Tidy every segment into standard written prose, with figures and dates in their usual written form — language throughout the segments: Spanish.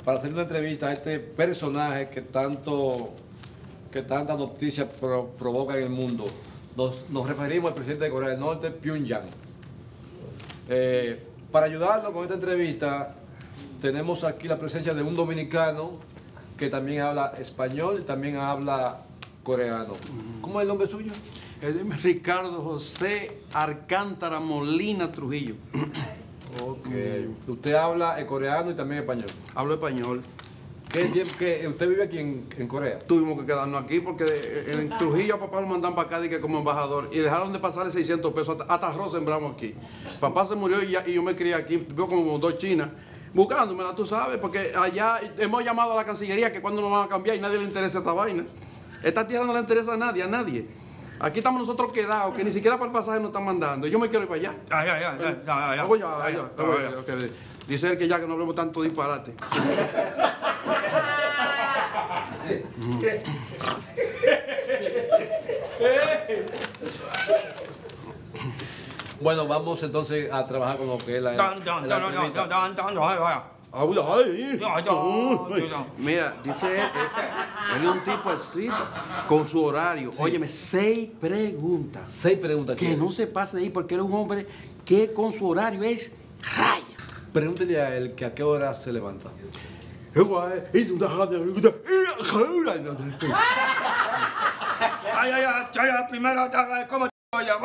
para hacer una entrevista a este personaje que tanta noticia provoca en el mundo. Nos referimos al presidente de Corea del Norte, Pyongyang. Para ayudarnos con esta entrevista, tenemos aquí la presencia de un dominicano que también habla español y también habla coreano. ¿Cómo es el nombre suyo? Ricardo José Alcántara Molina Trujillo. Ok. Usted habla coreano y también español. Hablo español. ¿Usted vive aquí en Corea? Tuvimos que quedarnos aquí porque en Trujillo a papá lo mandan para acá como embajador y dejaron de pasarle 600 pesos. Hasta arroz sembramos aquí. Papá se murió y yo me crié aquí. Veo como dos chinas buscándomela, tú sabes, porque allá hemos llamado a la Cancillería que cuando nos van a cambiar y nadie le interesa esta vaina. Esta tierra no le interesa a nadie, Aquí estamos nosotros quedados, que ni siquiera para el pasaje nos están mandando. Yo me quiero ir para allá. Dice él que ya que no hablemos tanto disparate. Bueno, vamos entonces a trabajar con lo que es la Mira, dice él es un tipo estricto con su horario. Sí. Óyeme, 6 preguntas. 6 preguntas. Que no se pase de ahí porque él es un hombre que con su horario es raya. Pregúntele a él que a qué hora se levanta. Primero, ¿cómo vaya?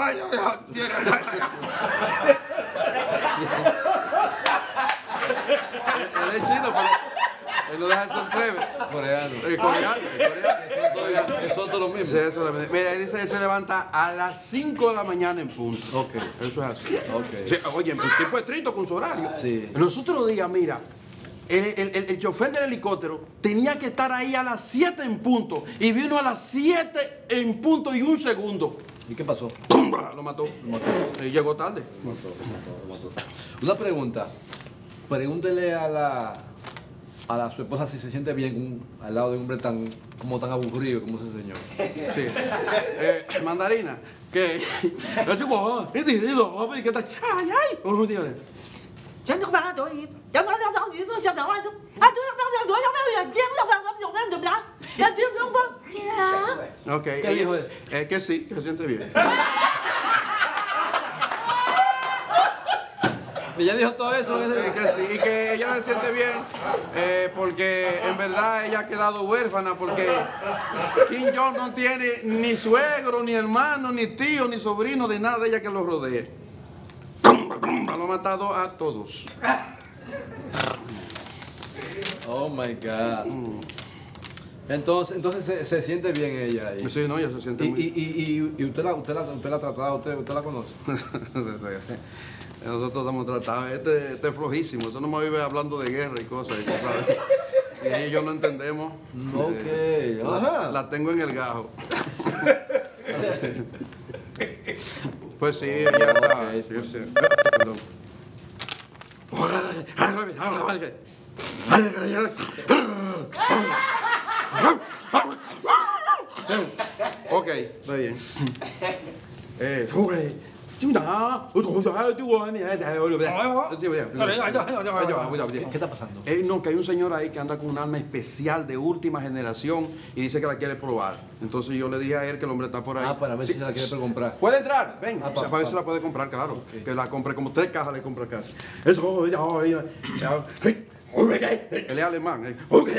Él es chino, pero él no deja de ser plebe. Coreano. Coreano. Eso es todo lo mismo. Sí, eso es lo mismo. Mira, él dice que se levanta a las 5 de la mañana en punto. Ok. Eso es así. Ok. Sí, oye, el tipo es estricto con su horario. Sí. Nosotros los días, mira, el chofer del helicóptero tenía que estar ahí a las 7 en punto y vino a las 7 en punto y 1 segundo. ¿Y qué pasó? Lo mató. Y llegó tarde. Lo mató. Una pregunta. Pregúntele a su esposa si se siente bien al lado de un hombre tan aburrido como ese señor. Sí. Mandarina, que... ¿Qué tal? ¡Ay! Ok. ¿Qué dijo él? Que sí, que se siente bien. ¿Ella dijo todo eso? Que sí, y que ella se siente bien porque en verdad ella ha quedado huérfana porque Kim Jong no tiene ni suegro, ni hermano, ni tío, ni sobrino de nada de ella que lo rodee. Lo ha matado a todos. Oh my God. Entonces se siente bien ella ahí. Sí, no, ella se siente muy bien. ¿Y usted la ha tratado? ¿Usted la conoce? Nosotros estamos tratados. Este es flojísimo. Eso no me vive hablando de guerra y cosas. Y ellos no entendemos. Ok. La tengo en el gajo. Pues sí, ella está. Okay. Sí. Perdón. Ok, está bien. ¿Qué está pasando? No, que hay un señor ahí que anda con un arma especial de última generación y dice que la quiere probar. Entonces yo le dije a él que el hombre está por ahí. Para ver si se la quiere comprar. ¿Puede entrar? Ven, para ver si la puede comprar, claro. Okay. Que la compre como 3 cajas, le compra casi. Eso, él es alemán.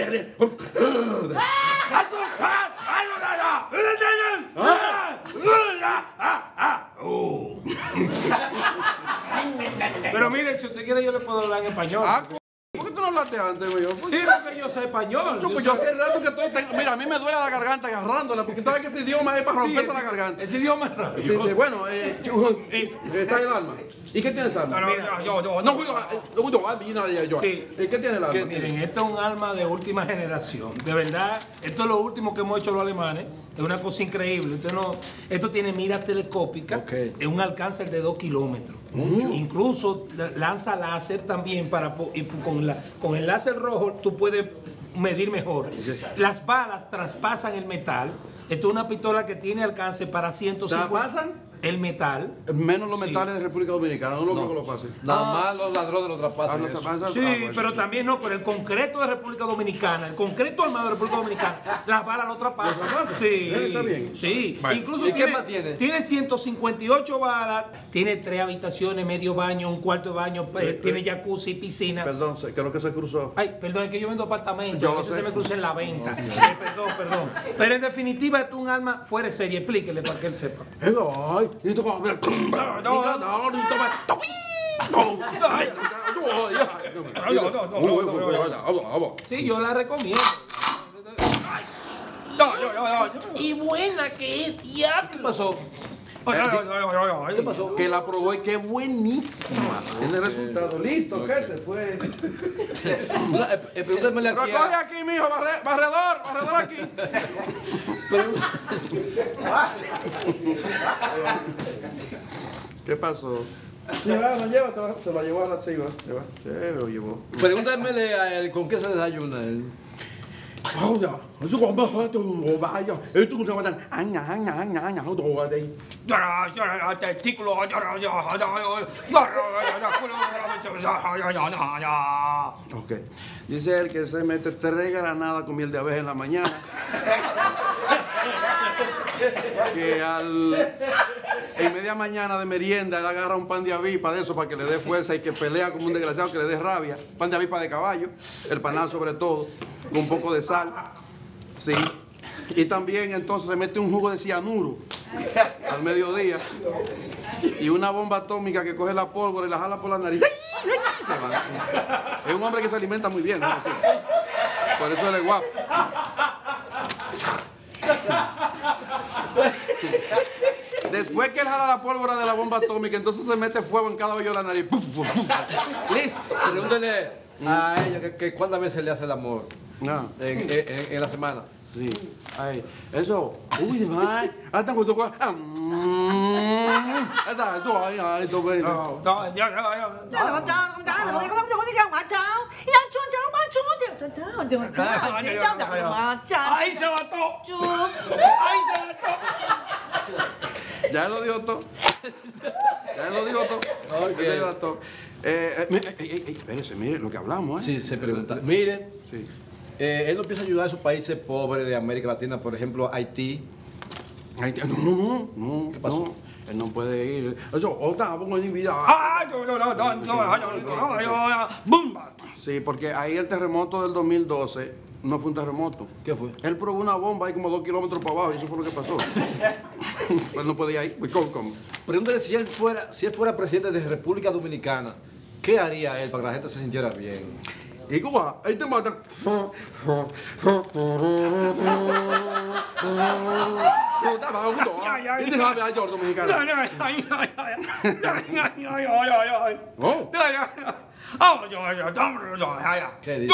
Pero mire, si usted quiere yo le puedo hablar en español. ¿Por qué tú no hablaste antes, güey? Sí, porque yo sé español. Yo hace rato que estoy... Mira, a mí me duele la garganta agarrándola, porque tú sabes que ese idioma es para romperse la garganta. Ese idioma es rápido. Sí, bueno, está el arma. ¿Y qué tiene esa arma? ¿Y qué tiene el arma? Miren, esto es un arma de última generación. De verdad, esto es lo último que hemos hecho los alemanes. Es una cosa increíble. Esto tiene mira telescópica, es un alcance de 2 kilómetros. Incluso lanza láser también con el láser rojo tú puedes medir mejor. Las balas traspasan el metal. Esto es una pistola que tiene alcance para 150. ¿Traspasan? El metal. Menos los metales de República Dominicana, no creo que lo pase. Nada más los ladrones lo traspasan. Sí, pero también no, pero el concreto de República Dominicana, el concreto armado de República Dominicana, las balas lo traspasan. Sí, está bien. Sí, Bueno. incluso ¿Y qué más tiene? Tiene 158 balas, tiene 3 habitaciones, medio baño, un cuarto de baño, tiene jacuzzi, piscina. Perdón, creo que se cruzó. Ay, perdón, es que yo vendo apartamentos, Yo a lo veces sé. se me cruza en la venta. Perdón. Pero en definitiva, esto es un arma fuera de serie. Explíquele para que él sepa. Sí, yo la recomiendo. Y buena que es, diablo. ¿Qué pasó? ¿Qué pasó? Que la probó y qué buenísima. Tiene resultado. Listo, ¿qué se fue? Pregúntamele aquí. Recoge aquí, mijo, barredor aquí. ¿Qué pasó? Sí, va, lo lleva, se lo llevó a la chiva. Se lo llevó. Pregúntamele a él con qué se desayuna él. Ok. Dice él que se mete 3 granadas con miel de abeja en la mañana. Que en media mañana de merienda él agarra un pan de avispa de eso para que le dé fuerza y que pelea como un desgraciado, que le dé rabia. Pan de avispa de caballo, el panal sobre todo, con un poco de sal. Sí. Y también entonces se mete un jugo de cianuro al mediodía y una bomba atómica que coge la pólvora y la jala por la nariz. Se va. Es un hombre que se alimenta muy bien, ¿no? Así. Por eso él es guapo. Después que él jala la pólvora de la bomba atómica, entonces se mete fuego en cada hoyo de la nariz. ¡Listo! Pregúntele a ella que cuántas veces le hace el amor No. en la semana. Sí. Ay, eso. Uy, de más. Hasta cuando tú. Esa, tú, ay, tú, ven. ¡Ahí se mató! Ya lo dijo todo. Ya lo dijo todo. Ok. Ya lo dijo todo. Espérese, mire lo que hablamos, ¿eh? Sí, se pregunta. Mire, Sí. él no piensa ayudar a esos países pobres de América Latina, por ejemplo, Haití. Ay, no. ¿Qué pasó? No, él no puede ir. Eso, otra, pongo en vida. Sí, porque ahí el terremoto del 2012 no fue un terremoto. ¿Qué fue? Él probó una bomba ahí como 2 kilómetros para abajo y eso fue lo que pasó. Él no podía ir. ¿Cómo? Pregúntale si él fuera presidente de República Dominicana, ¿qué haría él para que la gente se sintiera bien? ¿Y cómo va? Ahí te matan. ¿Qué dice?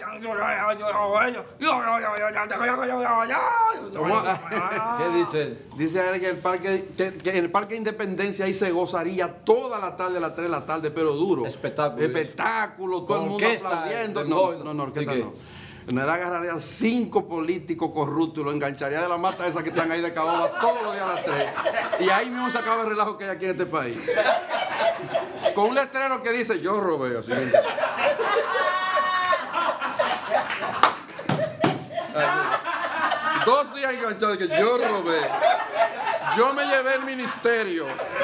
¿Qué dice él? Dice él que en el Parque de Independencia ahí se gozaría toda la tarde, a las 3 de la tarde, pero duro. Espectáculo. Espectáculo, todo el mundo Orquesta, aplaudiendo. el No, gol. orquesta ¿Sí qué? no. Él agarraría 5 políticos corruptos y los engancharía de la mata esa que están ahí de caoba todos los días a las 3. Y ahí mismo se acaba el relajo que hay aquí en este país. Con un letrero que dice, yo robé, así. 2 días enganchados que yo robé. Yo me llevé el ministerio.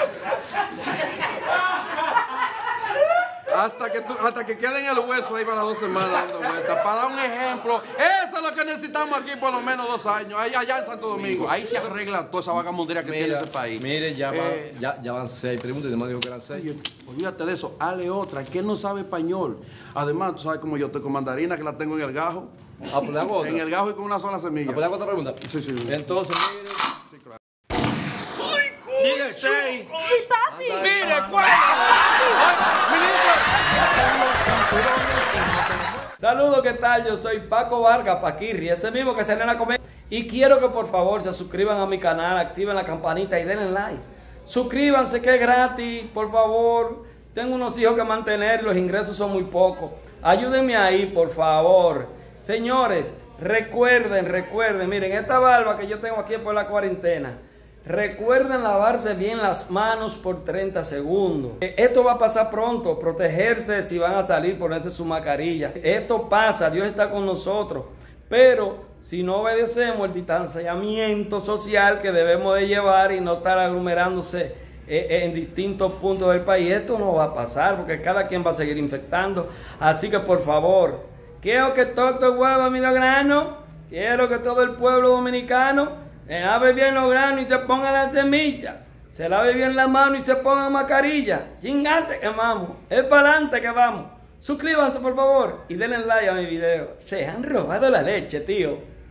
Hasta que quede en el hueso ahí para 2 semanas dando vueltas. Para dar un ejemplo, eso es lo que necesitamos aquí por lo menos 2 años. Allá en Santo Domingo. Ahí se arregla toda esa vagabundería que tiene ese país. Mire, ya van 6. Pregúntale, además dijo que eran 6. Olvídate de eso, hale otra, que él no sabe español. Además, tú sabes como yo estoy con mandarina que la tengo en el gajo. Ah, pues le hago otra. En el gajo y con una sola semilla. Ah, pues le hago otra pregunta. Sí. Entonces, mire. Mire, 6. papi! Mire, 4. Saludos, ¿qué tal? Yo soy Paco Vargas Paquirri, ese mismo que se ven a comer. Y quiero que por favor se suscriban a mi canal, activen la campanita y denle like. Suscríbanse que es gratis, por favor. Tengo unos hijos que mantener, los ingresos son muy pocos. Ayúdenme ahí, por favor. Señores, recuerden, miren, esta barba que yo tengo aquí es por la cuarentena. Recuerden lavarse bien las manos por 30 segundos. Esto va a pasar pronto. Protegerse si van a salir, ponerse su mascarilla. Esto pasa, Dios está con nosotros. Pero si no obedecemos el distanciamiento social que debemos de llevar y no estar aglomerándose en distintos puntos del país, esto no va a pasar porque cada quien va a seguir infectando. Así que por favor, quiero que todo el pueblo mi grano, quiero que todo el pueblo dominicano lave bien los granos y se ponga la semilla, se lave bien la mano y se ponga mascarilla. Chingate que vamos, es para adelante que vamos. Suscríbanse por favor y denle like a mi video. Se han robado la leche, tío.